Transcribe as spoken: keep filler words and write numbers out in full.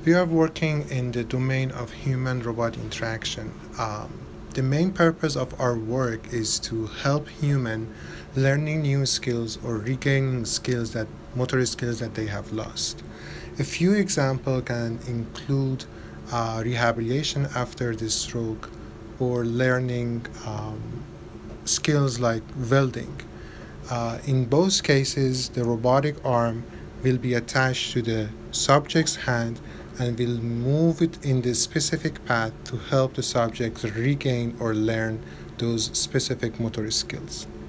We are working in the domain of human-robot interaction. Um, the main purpose of our work is to help human learning new skills or regaining skills that motor skills that they have lost. A few examples can include uh, rehabilitation after the stroke or learning um, skills like welding. Uh, in both cases, the robotic arm will be attached to the subject's hand and will move it in the specific path to help the subject regain or learn those specific motor skills.